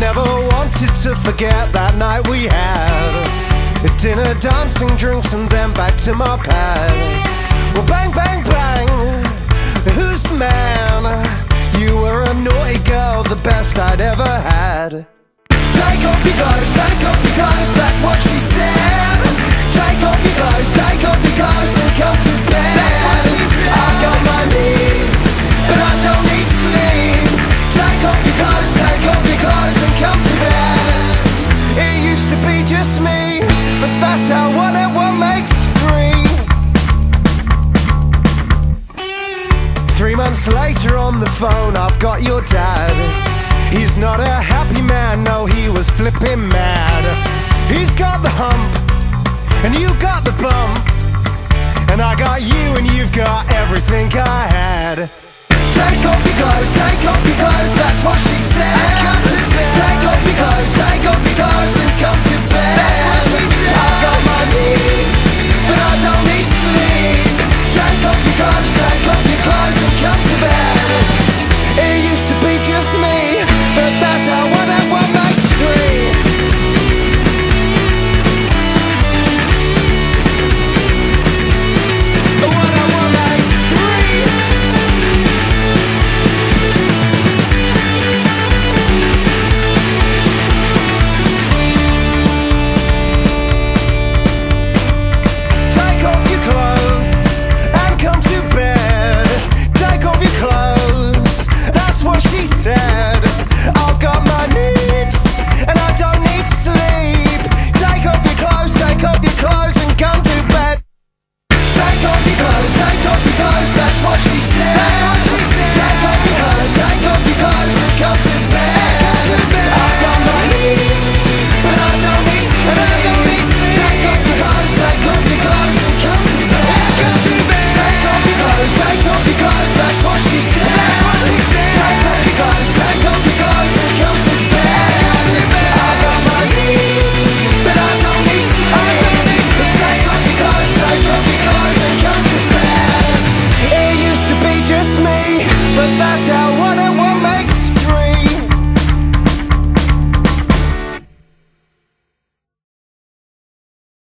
never wanted to forget that night we had. Dinner, dancing, drinks, and then back to my pad. Well, bang, bang, bang, who's the man? You were a naughty girl, the best I'd ever had. Take off your clothes, that's what she said. Take off your clothes and come to bed. That's what she said. I've got my needs, but I don't need sleep. Take off your clothes and come to bed. It used to be just me, but that's how 1 and 1 makes 3. 3 months later on the phone, I've got your dad. He's not a happy man, no, he was flipping mad. He's got the hump, and you got the bump, and I got you, and you've got everything I had. Take off your clothes, that's what she said.